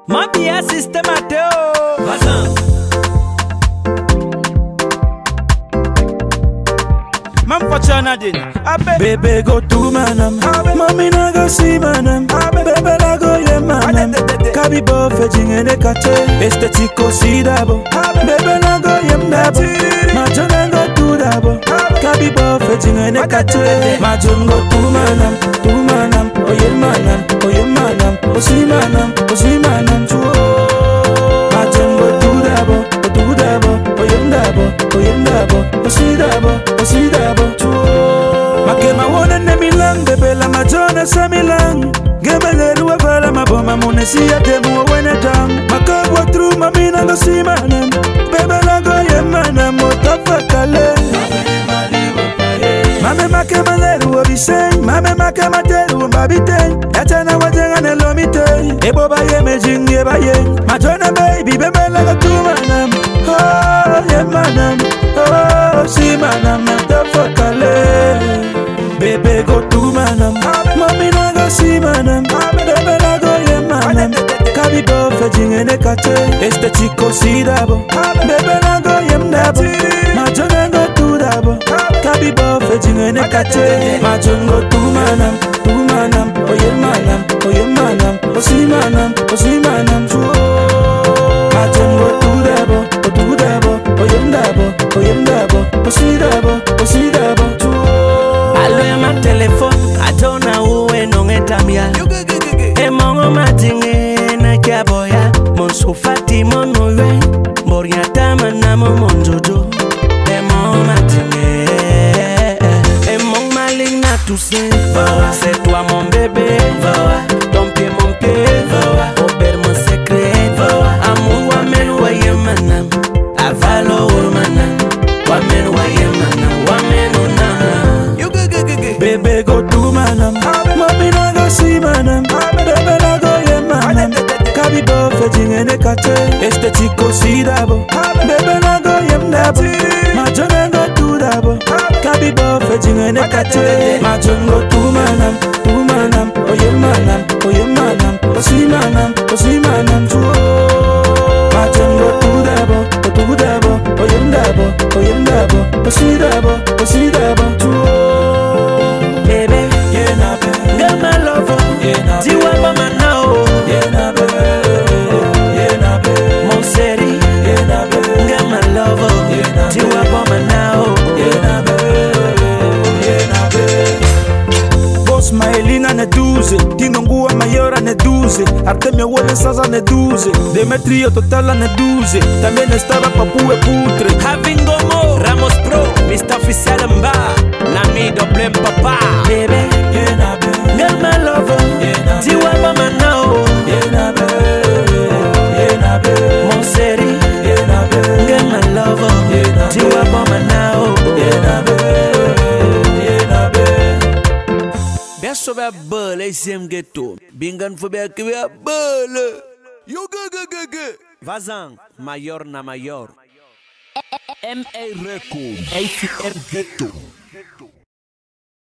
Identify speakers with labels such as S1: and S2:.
S1: Mafia Systemato Vazan Man Pachana din
S2: Baby go to manam Mami na go see manam Baby la go ye manam Kabi bo fejing ene kate Este chico si dabo Baby la go ye mdabo Majon go to dabo Kabi bo fejing ene kate Majon go to manam Oye manam Oye manam Osi manam Osi manam Majon go to dabo Oye mdabo Osi dabo Makema wona ne milang bebe la majona sa milang Gemele ruwa vala maboma munesi ya temu wene dam Makabwa tru mamina go si manam Bebe la go ye manam otafakale Mame makema le ruwa biseng Mame makema te ruwa mbabiteng Yachana wajenga ne lomite Ebo ba ye mejingi ba ye Majona baby bebe la go tu manam Oh ye manam Oh si manam otafakale Baby go to manam Mami na go see manam Baby na go ye manam Kabi bo fejing ene kate Este chico si dabo Baby na go ye mdabo Majon go to dabo Kabi bo fejing ene kate Majon go to manam Oye manam Osi manam Majon go to dabo Oye mdabo Osi dabo
S1: Alo ya ma telefone Atona uwe nongetamia Emongo matinge na kiaboya Monsufati monowe Mboria tama na monjojo Emongo matinge Emong maling na tuse C'est toi mon bébé Ton pied mon pied Ober mon secret Amour wamen waye manam Avalo manam Wamen waye manam Wamen onam
S2: Baby go to manam Mami na go see manam Baby na go ye manam Kabi bo fejing ene kate Este chico si dabo Baby na go ye mdabo Majon go to dabo Kabi bo fejing ene kate Majon go to manam Oye manam Osi manam Majon go to dabo Oye mdabo Osi dabo
S1: Baby, girl my lover, Tiwa mama now, mon chéri, girl my lover, Tiwa mama now.
S2: Boss Maelina ne 12, Tinongua Mayora ne 12, Artemio Wole Saza ne 12, Demetrio Totala ne 12, también estaba Papu e Putre.
S1: Having Gomo, Ramos Pro, Mr. Oficial Mba, Nami Doble Papa. Baby, girl my lover, Tiwa mama now, mon chéri, girl my lover, Tiwa mama now. Beso be bele isem ghetto, bingan fo be ke bele. Yo ge. Vazan, mayor na mayor. MA Record, ATM Ghetto.